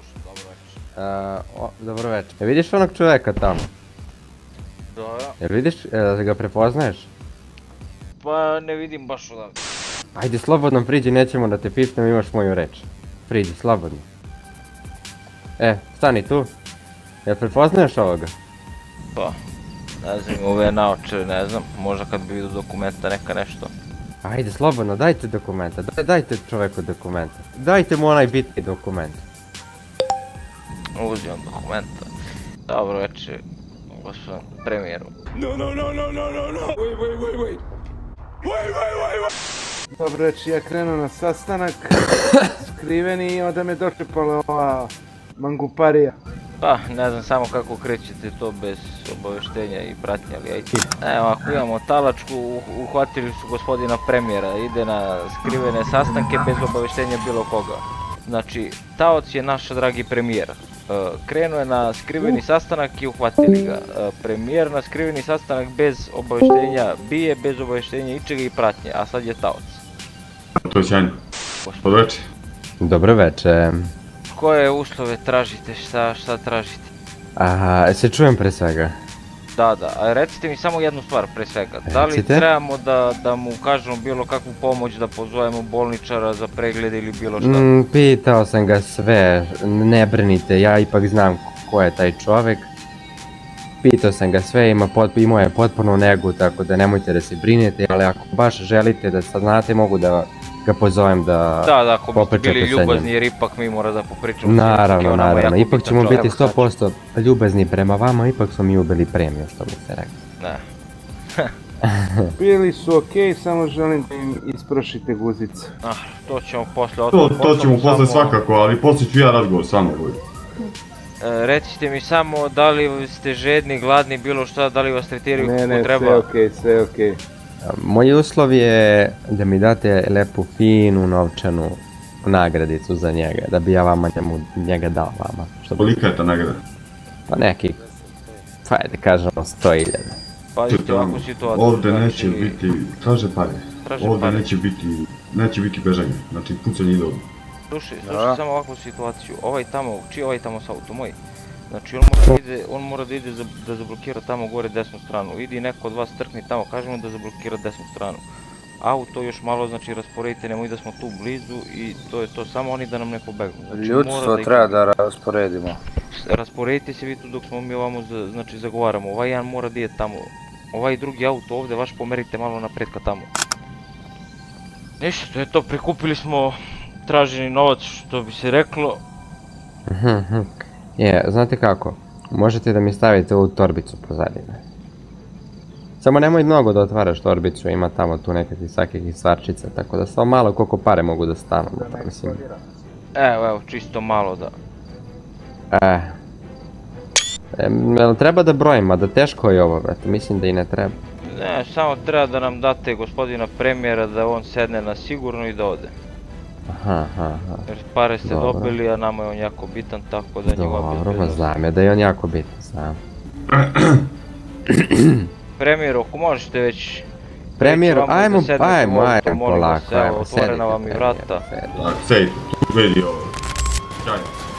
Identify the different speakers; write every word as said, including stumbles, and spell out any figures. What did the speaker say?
Speaker 1: slušam, dobro večer.
Speaker 2: Uh, o, dobro večer. E, vidiš onog čoveka tamo?
Speaker 1: Dobro.
Speaker 2: Jer vidiš, e, ga prepoznaješ?
Speaker 1: Pa ne vidim baš odavde.
Speaker 2: Ajde, slobodno priđi, nećemo da te pipnem, imaš moju reč. Priđi, slobodno. E, stani tu. Jel prepoznaješ ovoga?
Speaker 1: Pa, ne znam, ove naoče, ne znam, možda kad bi vidio dokumenta neka nešto.
Speaker 2: Ajde, slobodno, dajte dokumenta, daj, dajte čoveku dokumenta. Dajte mu onaj bitni dokument.
Speaker 1: Uzimam dokumenta. Dobro večer, gospodin premijeru.
Speaker 3: No, no, no, no, no, no, no! Wait, wait, wait, wait! Wait, wait, wait, wait! Dobro reći, ja krenuo na sastanak, skriveni i onda me dočepala ova manguparija.
Speaker 1: Pa, ne znam samo kako krećete to bez obavještenja i pratnje, ali ajde. Evo, ako imamo talačku, uhvatili su gospodina premijera, ide na skrivene sastanke bez obavještenja bilo koga. Znači, taoc je naš dragi premijer. Krenuo je na skriveni sastanak i uhvatili ga. Premijer na skriveni sastanak bez obavještenja bije, bez obavještenja ičega i pratnje, a sad je taoc.
Speaker 4: To je sjajno. Dobro večer.
Speaker 2: Dobro večer.
Speaker 1: Koje uslove tražite, šta, šta tražite?
Speaker 2: Aha, se čujem pre svega.
Speaker 1: Da, da, a recite mi samo jednu stvar pre svega. Da li
Speaker 2: Recite.
Speaker 1: trebamo da, da mu kažemo bilo kakvu pomoć, da pozovemo bolničara za preglede ili bilo šta?
Speaker 2: Mm, pitao sam ga sve, ne brinite, ja ipak znam ko je taj čovek. Pitao sam ga sve, ima pot, imao je potpuno negu, tako da nemojte da se brinete, ali ako baš želite da sad znate, mogu da ga pozovem da
Speaker 1: Da, da, ako biste
Speaker 2: popričate
Speaker 1: bili
Speaker 2: sa njim.
Speaker 1: ljubazni jer ipak mi mora da popričamo.
Speaker 2: Naravno, naravno, ipak ćemo biti sto posto ljubazni prema vama, ipak smo mi ubili premiju, što bi se rekli.
Speaker 1: Ne.
Speaker 3: Bili su okej, samo želim da im isprošite guzice.
Speaker 1: Ah, to ćemo posle
Speaker 4: To,
Speaker 1: otvoriti.
Speaker 4: to ćemo posle svakako, ali poslije ću ja razgovor s vama uvijek.
Speaker 1: Recite mi samo da li ste žedni, gladni, bilo šta, da li vas tretiraju
Speaker 3: Ne,
Speaker 1: kako
Speaker 3: ne,
Speaker 1: treba?
Speaker 3: sve okej, sve okej.
Speaker 2: Moj uslov je da mi date lepu, finu, novčanu nagradicu za njega, da bi ja vama njemu, njega dao vama. Što bi-
Speaker 4: Kolika je ta nagrada?
Speaker 2: Pa neki, pa ajde kažemo sto hiljada.
Speaker 1: Pazite ovakvu situaciju.
Speaker 4: Ovdje
Speaker 1: znači,
Speaker 4: neće biti, traže pare.
Speaker 1: Traže
Speaker 4: Ovdje
Speaker 1: pare.
Speaker 4: neće biti, neće biti bežanje, znači pucanje ide ovdje.
Speaker 1: Slušaj, slušaj samo ovakvu situaciju. Ovaj tamo, čiji ovaj tamo s auto, moj? Znači on mora da ide, on mora da ide za, da zablokira tamo gore desnu stranu. Idi neko od vas trkni tamo, kažemo da zablokira desnu stranu. Auto još malo, znači rasporedite, nemoj da smo tu blizu i to je to, samo oni da nam ne pobegnu. Znači,
Speaker 5: Ljudstvo
Speaker 1: mora ih-
Speaker 5: treba da rasporedimo.
Speaker 1: Rasporedite se vi tu dok smo mi ovamo, za- znači zagovaramo. Ovaj jedan mora da ide tamo. Ovaj drugi auto ovdje, vaš pomerite malo napred ka tamo. Ništa, to je to, prikupili smo traženi novac, što bi se reklo.
Speaker 2: Mhm, mhm. Je, znate kako, možete da mi stavite ovu torbicu pozadine. Samo nemoj mnogo da otvaraš torbicu, ima tamo tu nekakvih svakih stvarčica, tako da samo malo koliko pare mogu da stanu. Da, mislim.
Speaker 1: Evo, evo, čisto malo da...
Speaker 2: E. Em, jel treba da brojim, a da teško je ovo, brate, mislim da i ne treba.
Speaker 1: Ne, samo treba da nam date gospodina premijera da on sedne na sigurno i da ode.
Speaker 2: Aha, aha, aha.
Speaker 1: Jer pare ste
Speaker 2: Dobro.
Speaker 1: dobili, a nama je on jako bitan, tako da njegova
Speaker 2: Dobro, ma
Speaker 1: bezbednost.
Speaker 2: znam ja da je on jako bitan, znam.
Speaker 1: Premijer, ako možete već...
Speaker 2: Premijer,
Speaker 1: reći vamo da
Speaker 2: ajmo,
Speaker 1: sednete u
Speaker 2: ajmo,
Speaker 1: auto,
Speaker 2: ajmo
Speaker 1: molim vas,
Speaker 2: polako,
Speaker 1: evo,
Speaker 2: ajmo,
Speaker 1: otvorena
Speaker 2: sedite,
Speaker 1: vam i
Speaker 2: premijer,
Speaker 1: vrata.
Speaker 2: sedite.
Speaker 4: Tak, sej, tu vidi ovo. Sjajno.